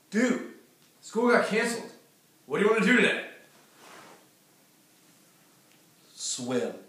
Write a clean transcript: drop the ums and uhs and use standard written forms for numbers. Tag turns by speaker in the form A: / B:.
A: Dude, school got canceled. What do you want to do today?
B: Swim.